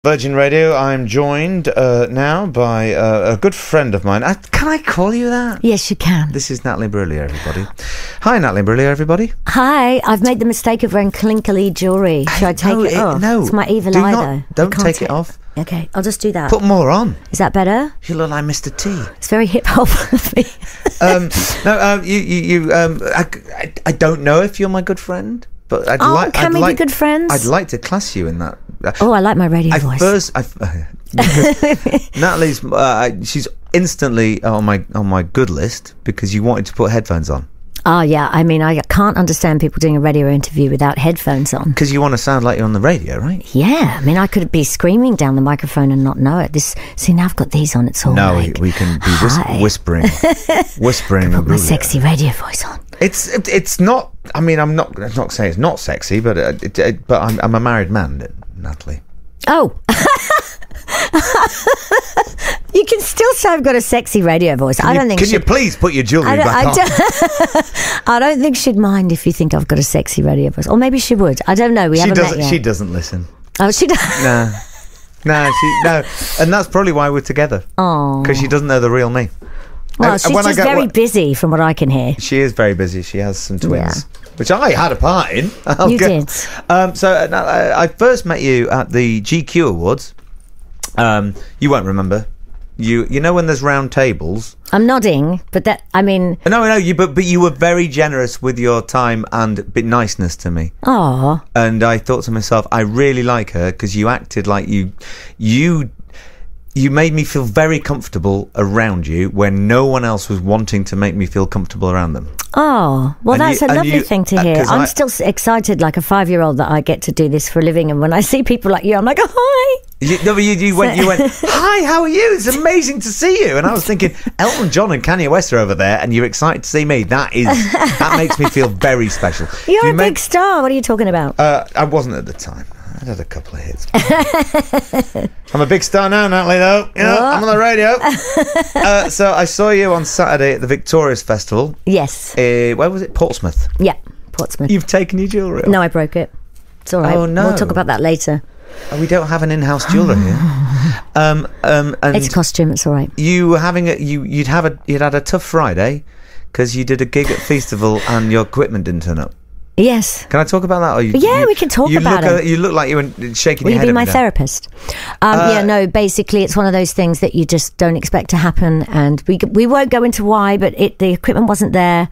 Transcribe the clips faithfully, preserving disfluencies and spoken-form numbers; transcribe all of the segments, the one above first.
Virgin Radio. I'm joined uh, now by uh, a good friend of mine. Uh, can I call you that? Yes, you can. This is Natalie Imbruglia, everybody. Hi, Natalie Imbruglia, everybody. Hi, I've made the mistake of wearing clinkily jewellery. Should I take no, it, it off? No, it's my evil do eye, not, though. Don't take it off. Okay, I'll just do that. Put more on. Is that better? You look like Mister T. It's very hip hop of me. um, no, um, you, you, you um, I, I, I don't know if you're my good friend. But I'd oh, like, can I'd we like, be good friends? I'd like to class you in that. Oh, I like my radio I voice. First, I, Natalie's, uh, she's instantly on my on my good list because you wanted to put headphones on. Oh, yeah. I mean, I can't understand people doing a radio interview without headphones on. Because you want to sound like you're on the radio, right? Yeah. I mean, I could be screaming down the microphone and not know it. This, see, now I've got these on. It's all no, like, we can be whis- whispering, whispering. Put my sexy radio voice on. It's it, it's not. I mean, I'm not. I'm not saying it's not sexy, but uh, it, it, but I'm, I'm a married man, Natalie. Oh. You can still say I've got a sexy radio voice. Can I don't you, think. Can she'd, you please put your jewellery I back I on? Don't, I don't think she'd mind if you think I've got a sexy radio voice, or maybe she would. I don't know. We she haven't doesn't. met yet. She doesn't listen. Oh, she does. No, no, she no, and that's probably why we're together. Oh, because she doesn't know the real me. Well, and, she's and just get, very what, busy, from what I can hear. She is very busy. She has some twins, Yeah. which I had a part in. You go. did. Um, so uh, I first met you at the G Q Awards. Um, you won't remember. You you know when there's round tables. I'm nodding, but that I mean. No, no, you but but you were very generous with your time and bit niceness to me. Oh. And I thought to myself, I really like her because you acted like you you. You made me feel very comfortable around you when no one else was wanting to make me feel comfortable around them. Oh, well, and that's you, a lovely you, thing to uh, hear. I'm I, still excited like a five-year-old that I get to do this for a living. And when I see people like you, I'm like, oh, hi. You, no, but you, you, went, you went, hi, how are you? It's amazing to see you. And I was thinking, Elton John and Kanye West are over there and you're excited to see me. That is, that makes me feel very special. You're you a made, big star. What are you talking about? Uh, I wasn't at the time. I had a couple of hits. I'm a big star now, Natalie, though. You know, I'm on the radio. uh, so I saw you on Saturday at the Victorious Festival. Yes. Uh, where was it? Portsmouth. Yeah, Portsmouth. You've taken your jewellery off. No, I broke it. It's all right. Oh, no. We'll talk about that later. Oh, we don't have an in-house jeweller here. Um, um, and It's a costume. It's all right. You were having a you. You'd have a. You'd had a tough Friday because you did a gig at Feastival and your equipment didn't turn up. Yes. Can I talk about that? Or you, yeah, you, we can talk you about look it. A, you look like you were shaking Will your you head. be my day. therapist? Um, Uh, yeah, no, basically it's one of those things that you just don't expect to happen. And we we won't go into why, but it the equipment wasn't there.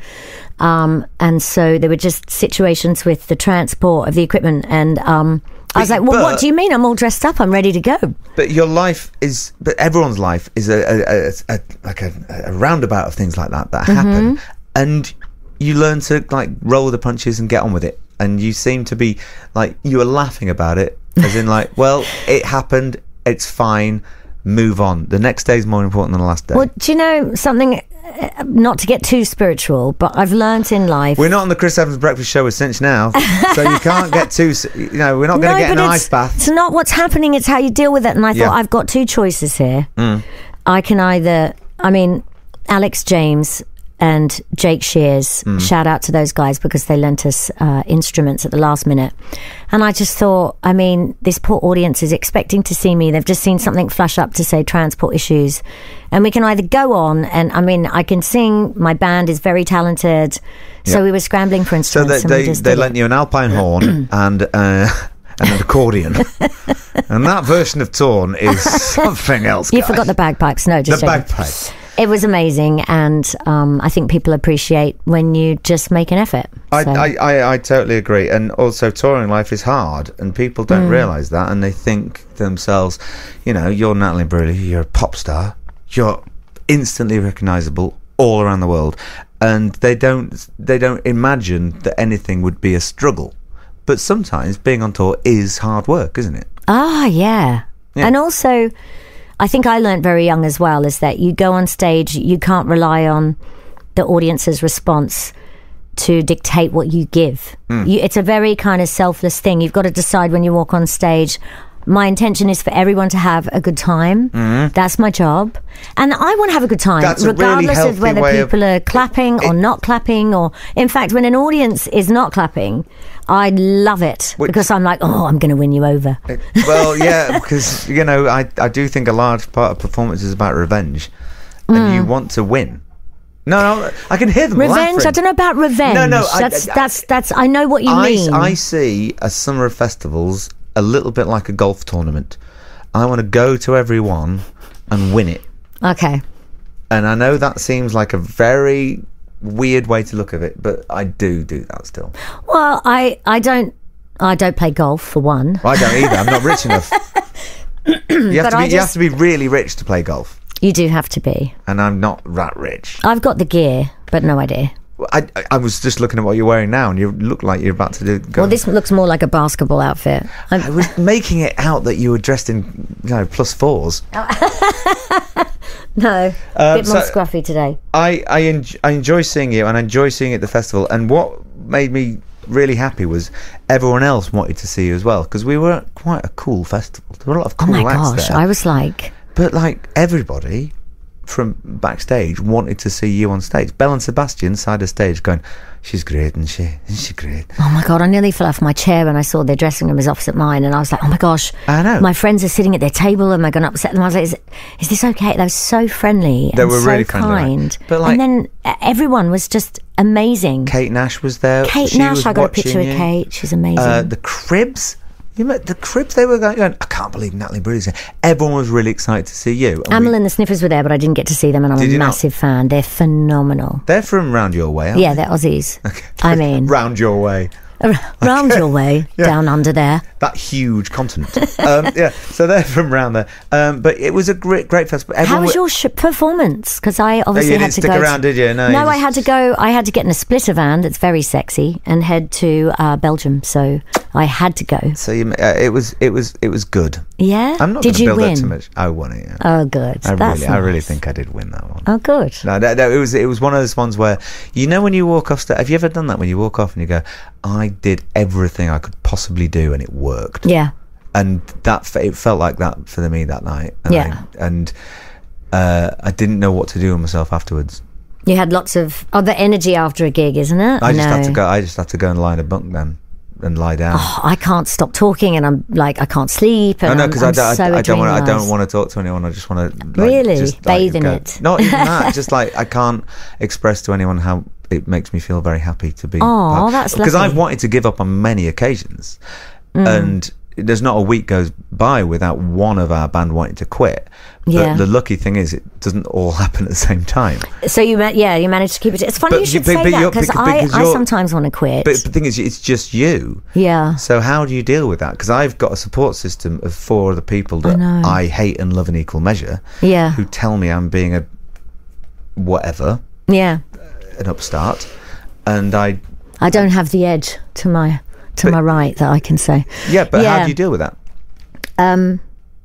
Um, and so there were just situations with the transport of the equipment. And um, I was But- like, well, but- what do you mean? I'm all dressed up. I'm ready to go. But your life is. But everyone's life is a, a, a, a like a, a roundabout of things like that that Mm-hmm. happen, and you learn to like roll with the punches and get on with it. And you seem to be like you were laughing about it, as in like, well, it happened. It's fine. Move on. The next day is more important than the last day. Well, do you know something? Uh, Not to get too spiritual, but I've learnt in life. We're not on the Chris Evans Breakfast Show with Cinch now, so you can't get too. You know, we're not going to No, get in but an it's, ice bath. It's not what's happening, it's how you deal with it. And I thought, Yeah. I've got two choices here. Mm. I can either, I mean, Alex James and Jake Shears, Mm. shout out to those guys because they lent us uh, instruments at the last minute. And I just thought, I mean, this poor audience is expecting to see me. They've just seen something flash up to say transport issues. And we can either go on, and I mean, I can sing, my band is very talented. So Yeah. we were scrambling for So instruments. they and we they, just they did lent it. you an alpine horn and uh, and an accordion, and that version of Torn is something else. You guys. forgot the bagpipes. No, the just joking. bagpipes. It was amazing, and um, I think people appreciate when you just make an effort. I, So- I, I, I totally agree. And also, touring life is hard, and people don't Mm. realise that, and they think to themselves, you know, you're Natalie Imbruglia, you're a pop star, you're instantly recognisable all around the world, and they don't they don't imagine that anything would be a struggle. But sometimes being on tour is hard work, isn't it? Ah, yeah. Yeah. And also, I think I learned very young as well, is that you go on stage, you can't rely on the audience's response to dictate what you give. Mm. You, it's a very kind of selfless thing. You've got to decide when you walk on stage, My intention is for everyone to have a good time. Mm-hmm. That's my job. And I want to have a good time, That's regardless a really of whether people of, are clapping it, or not clapping. Or, in fact, when an audience is not clapping, I love it which, because I'm like, oh, I'm going to win you over. It, well, yeah, because, you know, I, I do think a large part of performance is about revenge. And mm. you want to win. No, no, I can hear them Revenge? laughing. I don't know about revenge. No, no. That's, I, I, that's, that's, I know what you I, mean. I see a summer of festivals a little bit like a golf tournament. I want to go to everyone and win it. Okay. And I know that seems like a very weird way to look at it, but I do do that still. Well, I, I don't I don't play golf, for one. I don't either. I'm not rich enough. you, have to be, just, you have to be really rich to play golf. You do have to be. And I'm not that rich. I've got the gear, but no idea. I, I was just looking at what you're wearing now, and you look like you're about to do. Go. Well, this looks more like a basketball outfit. I'm, I was making it out that you were dressed in, you know, plus fours. No, a um, bit more so scruffy today. I I, en I enjoy seeing you, and I enjoy seeing you at the festival. And what made me really happy was everyone else wanted to see you as well, because we were quite a cool festival. There were a lot of cool acts there. Oh my acts gosh, there. I was like, but like everybody from backstage wanted to see you on stage. Belle and Sebastian side of stage going, she's great, isn't she? Isn't she great? Oh my God, I nearly fell off my chair when I saw their dressing room was opposite mine, and I was like, oh my gosh, I know. My friends are sitting at their table, am I going to upset them? I was like, is, is this okay? They were so friendly they and were so really kind. Friendly, but like, and then uh, everyone was just amazing. Kate Nash was there. Kate she Nash, was I got a picture you. of Kate. She's amazing. Uh, the Cribs. You met the Cribs, they were going, going, I can't believe Natalie Imbruglia's here. Everyone was really excited to see you. And Amel we, and the Sniffers were there, but I didn't get to see them, and I'm a massive not? fan. They're phenomenal. They're from round your way, aren't yeah, they? they're Aussies. Okay. I mean... round your way. Round okay. your way, yeah. Down under there. That huge continent. um, yeah, so they're from round there. Um, but it was a great, great festival. Everyone How was your sh performance? Because I obviously oh, you had didn't to stick go. around, did you? No, no you I just... had to go. I had to get in a splitter van that's very sexy and head to uh, Belgium. So I had to go. So you, uh, it was, it was, it was good. Yeah. I'm not did going to you build win? that too much. I won it. Yeah. Oh, good. I that's really, nice. I really think I did win that one. Oh, good. No, no, no, it was, it was one of those ones where, you know, when you walk off stage. Have you ever done that? When you walk off and you go, I did everything I could possibly do, and it worked. Yeah. And that it felt like that for me that night. And yeah. I, and uh, I didn't know what to do with myself afterwards. You had lots of other energy after a gig, isn't it? I just no. had to go. I just had to go and lie in a bunk then, and lie down. Oh, I can't stop talking, and I'm like, I can't sleep. And no, no, because I, I, so I, I don't want. I don't want to talk to anyone. I just want to like, really just, bathe like, in go. it. Not even that. Just like I can't express to anyone how it makes me feel very happy to be. Oh, that's because lucky. I've wanted to give up on many occasions, mm. and there's not a week goes by without one of our band wanting to quit. But yeah. the lucky thing is it doesn't all happen at the same time. So you yeah you managed to keep it. It's funny but, you should but, say but that because I, I sometimes want to quit. But the thing is, it's just you. Yeah. So how do you deal with that? Because I've got a support system of four other people that I, I hate and love in equal measure. Yeah. Who tell me I'm being a whatever. Yeah. An upstart, and I. I don't have the edge to my to but, my right that I can say. Yeah, but yeah. how do you deal with that? Um.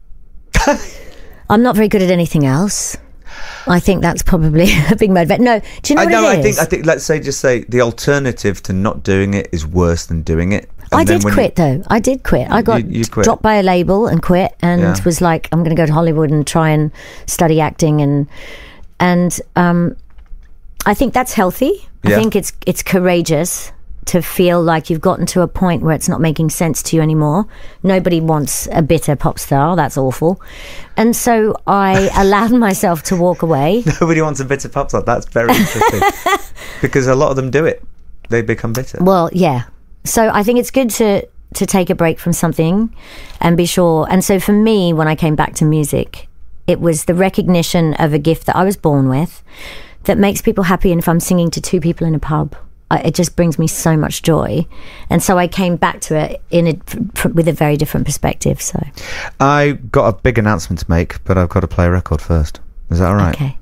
I'm not very good at anything else. I think that's probably a big motivator. No, do you know I what know, it is? I think, I think, let's say, just say the alternative to not doing it is worse than doing it. And I did quit, you, though. I did quit. I got you, you quit. dropped by a label and quit, and yeah. was like, I'm going to go to Hollywood and try and study acting, and and um, I think that's healthy. Yeah. I think it's it's courageous to feel like you've gotten to a point where it's not making sense to you anymore. Nobody wants a bitter pop star. That's awful. And so I allowed myself to walk away. Nobody wants a bitter pop star. That's very interesting. Because a lot of them do it. They become bitter. Well, yeah. So I think it's good to, to take a break from something and be sure. And so for me, when I came back to music, it was the recognition of a gift that I was born with that makes people happy. And if I'm singing to two people in a pub, it just brings me so much joy, and so I came back to it in a, with a very different perspective. So I got a big announcement to make, but I've got to play a record first. Is that all right? Okay.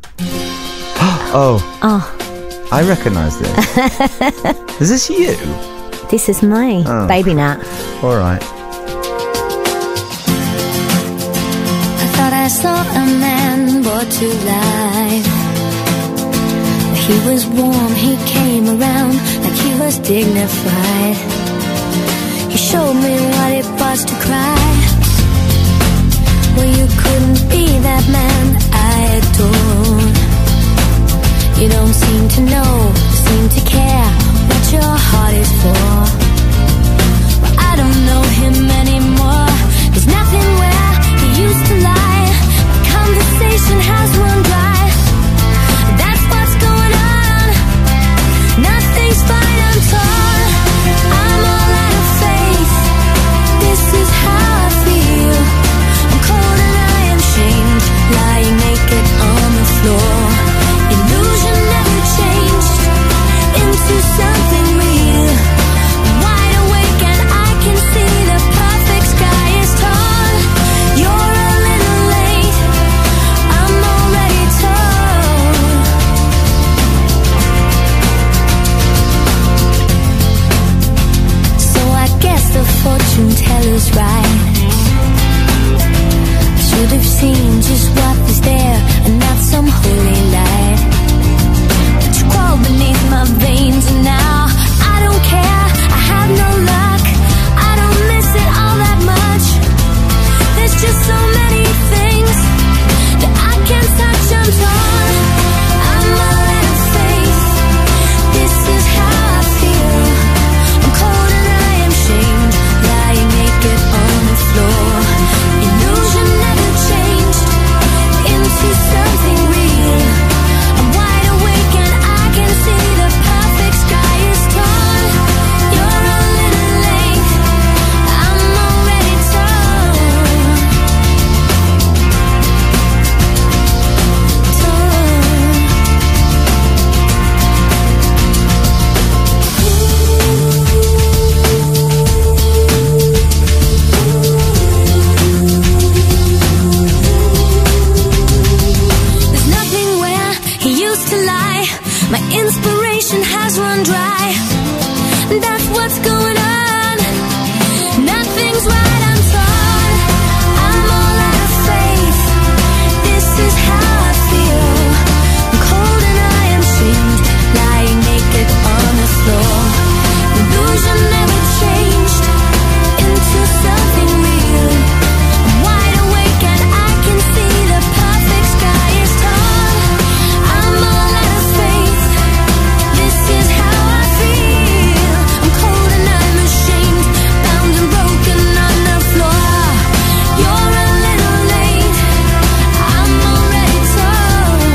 oh, oh, I recognise this. Is this you? This is me, oh. Baby Nat. All right. I thought I saw a man brought to life. He was warm, he came around like he was dignified. He showed me what it was to cry. Well, you couldn't be that man I adored. You don't seem to know, seem to care what your heart is for. Well, I don't know him anymore. There's nothing where he used to lie. My conversation has run dry. That's what's going on. Nothing's fine, I'm torn. I'm all out of faith. This is how I feel. I'm cold and I am shamed, lying naked on the floor. Illusion never changed into something real. I'm wide awake and I can see the perfect sky is torn. You're a little late, I'm already torn. So I guess the fortune teller's right. I should have seen just what was there and not some holy light. But you crawl beneath my veins and now I don't care, I have no luck. I don't miss it all that much. There's just so many things that I can't touch, I'm torn. I'm all out of faith. This is how I feel. I'm cold and I am shamed, lying naked on the floor. Illusion never changed into something real. I'm wide awake and I can see the perfect sky is torn. You're a little late, I'm already torn. There's nothing where he used to lie. My inspiration has run dry. That's what's going on. Nothing's right, I'm torn. I'm all out of faith. This is how I feel. I'm cold and I am shamed, lying naked on the floor. Illusion never changed into something real. I'm wide awake and I can see the perfect sky is torn. I'm all out of faith. This is how I feel. I'm cold and I'm ashamed, bound and broken on the floor. You're a little late, I'm already torn.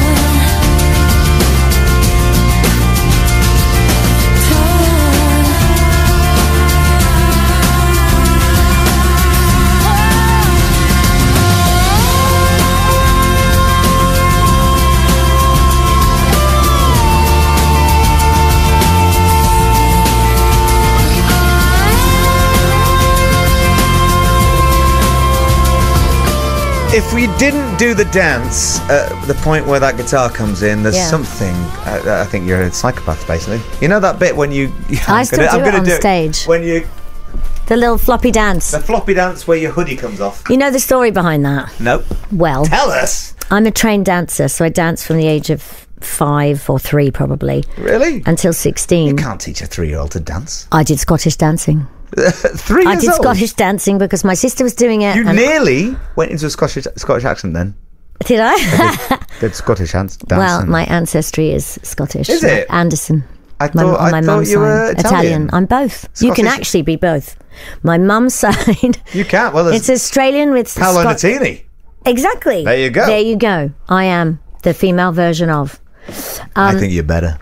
If we didn't do the dance at the point where that guitar comes in, there's Yeah. something. Uh, I think you're a psychopath, basically. You know that bit when you. I still do it on do stage. When you The little floppy dance. the floppy dance where your hoodie comes off. You know the story behind that? Nope. Well, Tell us. I'm a trained dancer, so I danced from the age of five or three probably Really? until sixteen. You can't teach a three-year-old to dance. I did Scottish dancing. Three years I did old. Scottish dancing because my sister was doing it. You and nearly went into a Scottish Scottish accent then. did I? Good Scottish dance. Well, my ancestry is Scottish. Is it? Anderson. I My, thought, on my I thought mum's you were side. Italian. I'm both. You can Scottish- actually be both. My mum's side. You can't. Well, It's there's Australian with Paolo Scot- Nutini. Exactly. There you go. There you go. I am the female version of. I think you're better.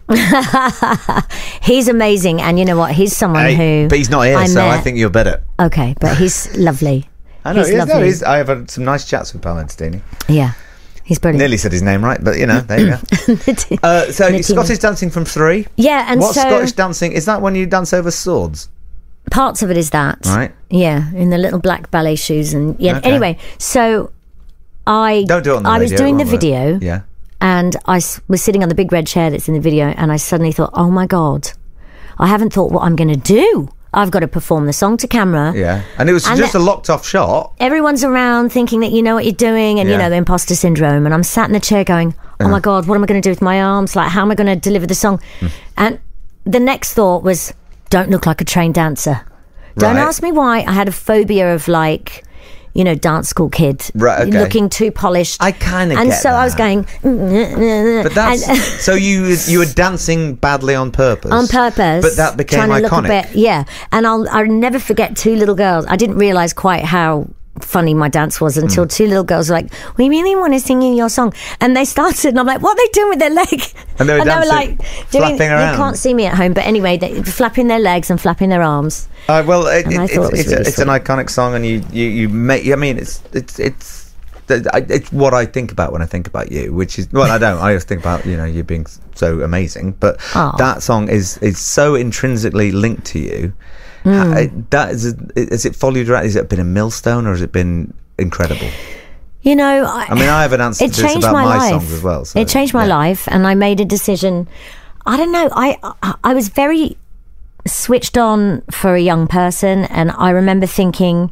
He's amazing, and you know what? He's someone Hey, who. but he's not here, I so I met- think you're better. Okay, but he's lovely. I know. He's He's, no, lovely. he's, I have had some nice chats with Paolo Nutini. Yeah, he's brilliant. Nearly said his name right, but you know, there you go. Uh, so Nutini. Scottish dancing from three. Yeah, and What so Scottish dancing is that? When you dance over swords, parts of it is that. right? Yeah, in the little black ballet shoes, and yeah. Okay. Anyway, so I Don't do it on the I was radio, doing the won't it? video. Yeah. And I s- was sitting on the big red chair that's in the video, and I suddenly thought, oh my God, I haven't thought what I'm going to do. I've got to perform the song to camera. Yeah. And it was And just the- a locked off shot. Everyone's around thinking that you know what you're doing, and, you Yeah. know, the imposter syndrome. And I'm sat in the chair going, oh my God, what am I going to do with my arms? Like, how am I going to deliver the song? Hmm. And the next thought was, don't look like a trained dancer. Don't Right. ask me why. I had a phobia of, like, you know, dance school kid, Right, okay. looking too polished. I kind of and get so that. I was going, But that's and- so you you were dancing badly on purpose. on purpose, But that became trying to iconic. Look a bit, yeah, and I'll I'll never forget two little girls. I didn't realise quite how funny my dance was until Mm. two little girls were like, "We really want to sing you your song," and they started, and I'm like, "What are they doing with their leg?" And they were dancing, like doing. flapping around. You can't see me at home, but anyway, they flapping their legs and flapping their arms. Uh, well, it, And I it, thought it was it's, really a, it's an sweet. iconic song, and you you you make. I mean, it's it's it's. It's what I think about when I think about you, which is well, I don't. I just think about you know you being so amazing, but Aw. that song is is so intrinsically linked to you. Mm. Ha- That is, has it followed you around? Has it been a millstone, or has it been incredible? You know, I, I mean, I have an answer it to this changed about my, my life. songs as well. So, it changed my yeah. life, and I made a decision. I don't know. I, I I was very switched on for a young person, and I remember thinking,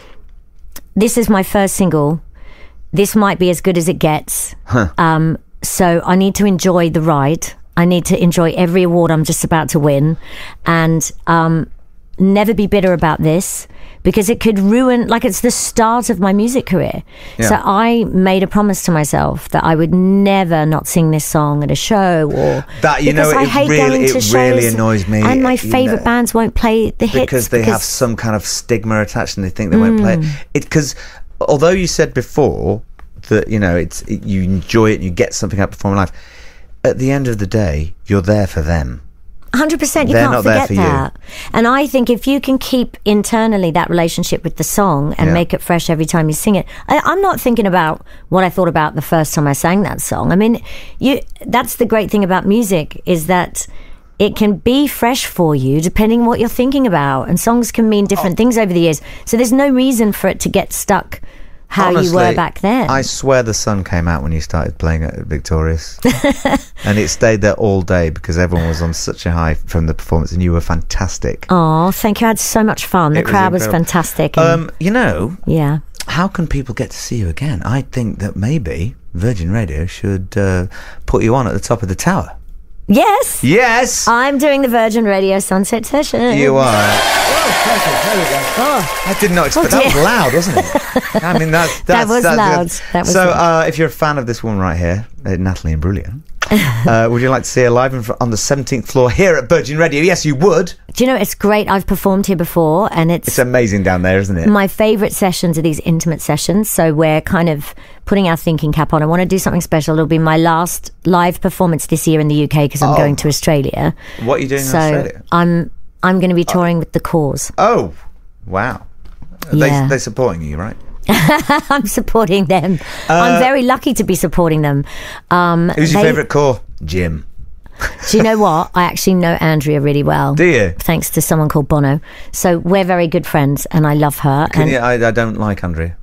"This is my first single. This might be as good as it gets. Um, so I need to enjoy the ride. I need to enjoy every award I'm just about to win, and um, never be bitter about this." Because it could ruin, like it's the start of my music career. Yeah. So I made a promise to myself that I would never not sing this song at a show or That, you know, because I it hate really- going to it shows really annoys me, and my you favourite know, bands won't play the hits because they have some kind of stigma attached, and they think they won't play Mm. it. It because although you said before that you know it's it, you enjoy it and you get something out of performing live, at the end of the day, you're there for them. one hundred percent, you They're can't not there forget for you. that. And I think if you can keep internally that relationship with the song and Yeah. make it fresh every time you sing it, I, I'm not thinking about what I thought about the first time I sang that song. I mean, you that's the great thing about music is that it can be fresh for you depending on what you're thinking about. And songs can mean different things over the years. So there's no reason for it to get stuck how you were Honestly, back then. I swear the sun came out when you started playing at Victorious. And it stayed there all day because everyone was on such a high from the performance, and you were fantastic. Oh, thank you. I had so much fun. The It was crowd was, incredible. fantastic. and- Um, you know, yeah. how can people get to see you again? I think that maybe Virgin Radio should uh, put you on at the top of the tower. Yes. Yes, I'm doing the Virgin Radio Sunset Session. you are. Oh, perfect. There we go. Oh, I did not expect that. Was dear. loud, wasn't it? I mean, that's, that's That was that's loud. good. That was so, loud. uh, if you're a fan of this woman right here, uh, Natalie Imbruglia, uh, would you like to see her live in, fr- on the seventeenth floor here at Virgin Radio? Yes, you would. do you know, it's great. I've performed here before, and it's, It's amazing down there, isn't it? my favourite sessions are these intimate sessions. So we're kind of putting our thinking cap on. I want to do something special. It'll be my last live performance this year in the U K because I'm Oh. going to Australia. What are you doing So in Australia? I'm I'm going to be touring with The Cause. Oh, wow. Yeah. They, they're supporting you, right? I'm supporting them. Uh, I'm very lucky to be supporting them. Um, Who's your they- favourite core? Jim. Do you know what? I actually know Andrea really well. Do you? Thanks to someone called Bono. So we're very good friends, and I love her. Can and you, I, I don't like Andrea.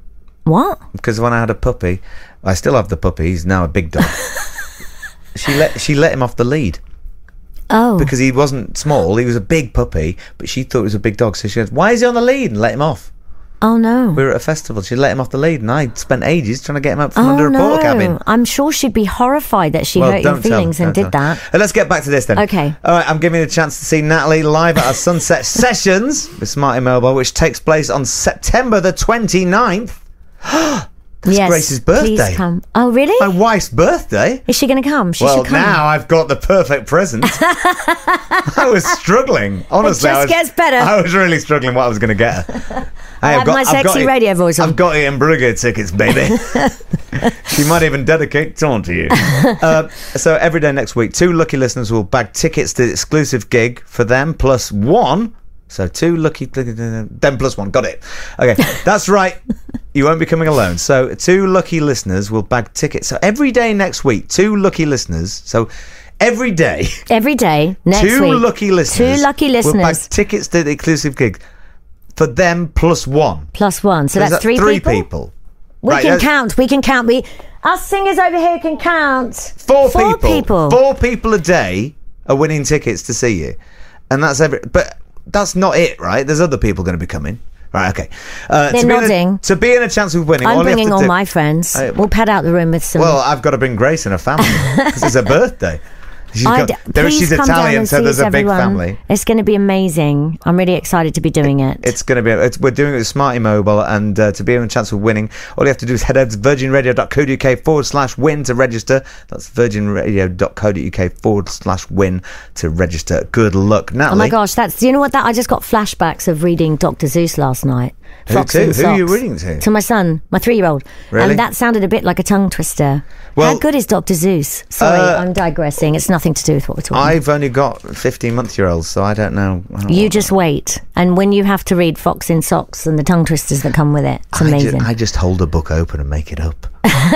what? Because when I had a puppy, I still have the puppy. He's now a big dog. she let she let him off the lead Oh, because he wasn't small. He was a big puppy, but she thought it was a big dog. So she goes, "Why is he on the lead?" and let him off. oh no. We were at a festival. She let him off the lead, and I spent ages trying to get him up from Oh under a no! porta cabin. I'm sure she'd be horrified that she Well, hurt your don't tell, feelings and don't did tell. that. Uh, let's get back to this then. Okay. All right, I'm giving you a chance to see Natalie live at our Sunset Sessions with Smarty Mobile, which takes place on September the twenty-ninth. That's Yes, Grace's birthday. Please come. Oh really? My wife's birthday. Is she going to come? She Well, should come. now I've got the perfect present. I was struggling. Honestly, just I was, gets better. I was really struggling what I was going to get her. Hey, have my sexy it- radio voice on. I've got it in Imbruglia tickets, baby. She might even dedicate Torn to you. Uh, so every day next week, two lucky listeners will bag tickets to the exclusive gig for them plus one. So two lucky, then plus one. Got it. Okay, that's right. You won't be coming alone. So two lucky listeners will bag tickets. So every day next week, two lucky listeners. So every day, Every day next two week. lucky listeners. Two lucky will bag listeners tickets to the exclusive gig for them plus one. plus one. So Is that's that three, three people. people. We Right, can that's- count. We can count. We us singers over here can count. Four, Four people. people. Four people a day are winning tickets to see you, and that's every. But that's not it, right? There's other people going to be coming. Right, okay. Uh, They're to be in a- nodding. to be in a chance of winning, I'm all you have bringing to all do- my friends. I- we'll pad out the room with some. Well, I've got to bring Grace and her family because it's her birthday. She's I'd- got, there, please she's come down Italian, and so see there's us, a big everyone. family. It's going to be amazing. I'm really excited to be doing it. It's going to be. It's, we're doing it with Smarty Mobile, and uh, to be in a chance of winning, all you have to do is head over to virginradio.co.uk forward slash win to register. That's virginradio.co.uk forward slash win to register. Good luck, Natalie. Oh my gosh, that's. Do you know what that? I just got flashbacks of reading Doctor Zeus last night. Who Fox to? in Who are you Socks. reading to? To my son, my three-year-old. Really? And that sounded a bit like a tongue twister. Well- How good is Doctor Zeus? Sorry, Uh, I'm digressing. It's nothing to do with what we're talking about. I've only got fifteen-month-year-olds, so I don't know. I don't You know. just wait. And when you have to read Fox in Socks and the tongue twisters that come with it, it's I ju- amazing. I just hold a book open and make it up.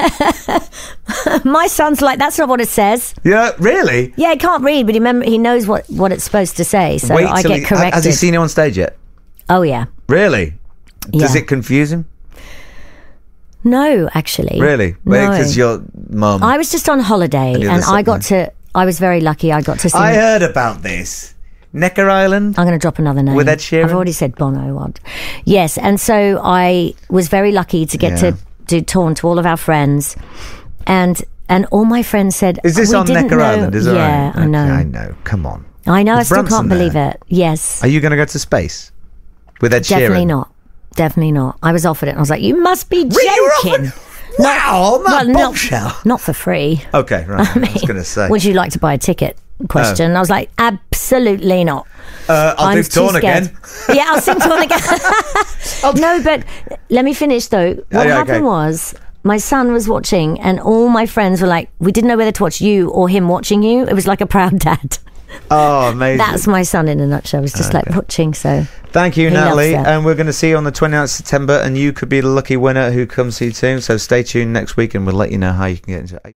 My son's like, that's not what it says. Yeah, really? Yeah, he can't read, but he, remember, he knows what, what it's supposed to say. So Wait I till get he, corrected. Has he seen it on stage yet? Oh, yeah. Really? Does Yeah. it confuse him? No, actually. Really? No. Because your mum. I was just on holiday And and, you're the I got second. to, I was very lucky. I got to see. I heard about this. Necker Island. I'm going to drop another name. With Ed Sheeran? I've already said Bono. What? Yes, and so I was very lucky to get Yeah. to do torn to all of our friends, and and all my friends said, Is this "We on didn't Necker know." Island? Is it Yeah, right? I know. Okay, I know. Come on. I know. I Is still Branson can't believe there? it. Yes, Are you going to go to space with Ed Sheeran? definitely not. Definitely not. I was offered it, and I was like, "You must be Really? You were joking." offered- Wow, on that Well, not, bombshell. not for free. Okay, right. I, was going to say. Would you like to buy a ticket? Question. I was like, absolutely not. Uh, I'll I'm do too Torn scared. again. Yeah, I'll sing Torn again. No, but let me finish though. What yeah, happened okay. was my son was watching, and all my friends were like, we didn't know whether to watch you or him watching you. It was like a proud dad. Oh, amazing. That's my son in a nutshell. It was just like watching. So Thank you, He Natalie. loves it. And we're going to see you on the twenty-ninth of September, and you could be the lucky winner who comes to you soon. So stay tuned next week, and we'll let you know how you can get into it.